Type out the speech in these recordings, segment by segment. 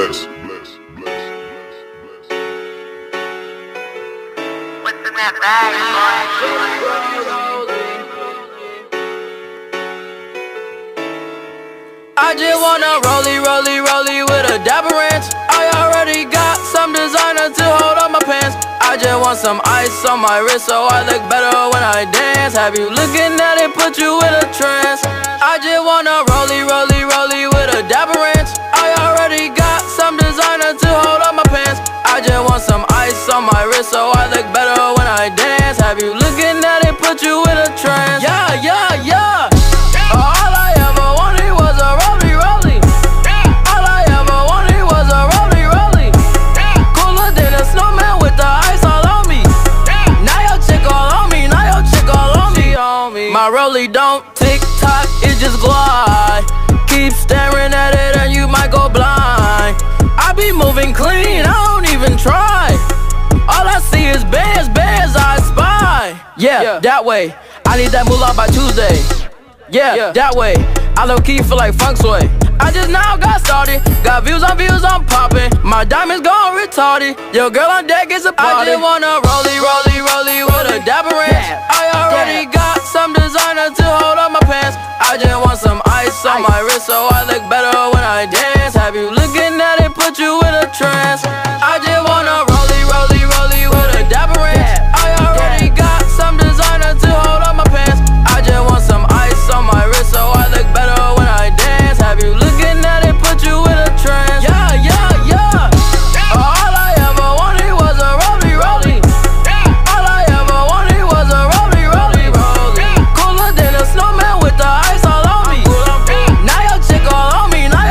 bless. What's in that bag, boy? I just wanna rollie with a dapper ranch. I already got some designer to hold on my pants. I just want some ice on my wrist so I look better when I dance. Have you looking at it, put you in a trance. I just wanna rollie with a dapper ranch. I already got some designer to hold on my pants. I just want some ice on my wrist so I look better when I dance. Have you looking at it, put you in a trance. Yeah. All I ever wanted was a rollie. All I ever wanted was a rollie. Cooler than a snowman with the ice all on me. Now your chick all on me, My rollie don't tick tock, it just glide. Keep staring at it and you might go blind. I be moving clean, I don't even try. All I see is bears, I spy. Yeah, that way. I need that moolah by Tuesday. Yeah, that way. I low-key feel like funk sway. I just now got started. Got views, I'm popping. My diamonds gone retarded. Your girl on deck is a party. I just wanna rollie with a dapper ranch. I already got some designer to hold on my pants. I just want some ice on my wrist so I look better when I dance. Have you looking at it, put you in a trance. I just wanna rollie with a dapper ranch. I already got some designer to hold on my pants. I just want some ice on my wrist so I look better when I dance. Have you looking at it, put you in a trance. Yeah. All I ever wanted was a rollie. All I ever wanted was a rollie. Cooler than a snowman with the ice all on me. Now your chick all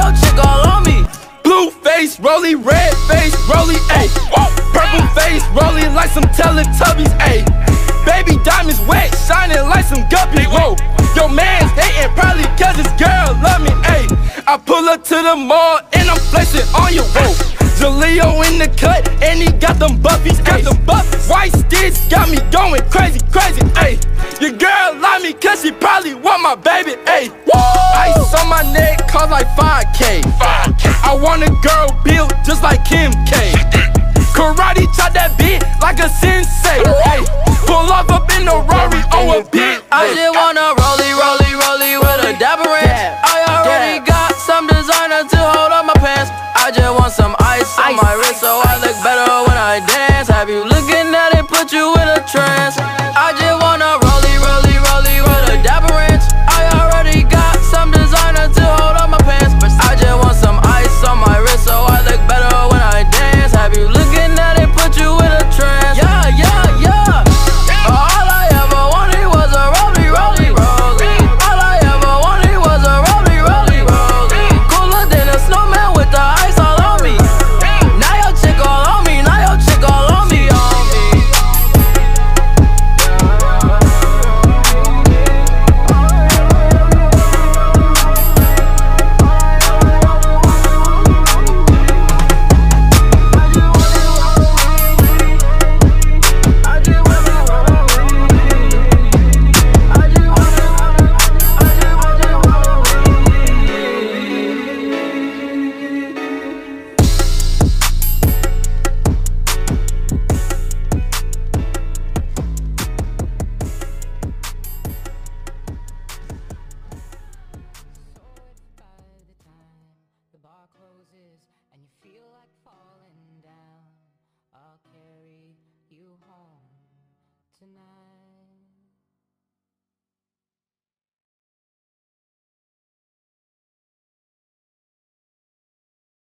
on me. Blue face, rollie, red face, rollie, ayy. Purple face, rollie like some Teletubbies, ayy. Baby diamonds wet, shining like some guppies, whoa. Your man's hating probably cause his girl love me, ayy. I pull up to the mall and I'm flexing on you, whoa. Jaleo in the cut and he got them buffies, ayy. White sticks got me going crazy, ayy. Your girl love me cause she probably want my baby, ayy. Ice on my neck cost like 5K. I want a girl built just like Kim K. Karate chop that beat like a sensei, ayy. Pull off up in the Rari on a beat. I just wanna rollie with a dapper ranch. I already got some designer to hold on my pants. I just want some ice on my wrist so I look better when I dance. Have you looking at it, put you in a trance. I just wanna rollie with a dapper ranch. I already got some designer to hold on my pants. I just want some ice on my wrist so I look better when I dance. Have you looking at it, put you in a trance. Yeah. All I ever wanted was a rollie. All I ever wanted was a rollie. Cooler than a snowman with the ice all on me. Now your chick all on me. Closes and you feel like falling down, I'll carry you home tonight.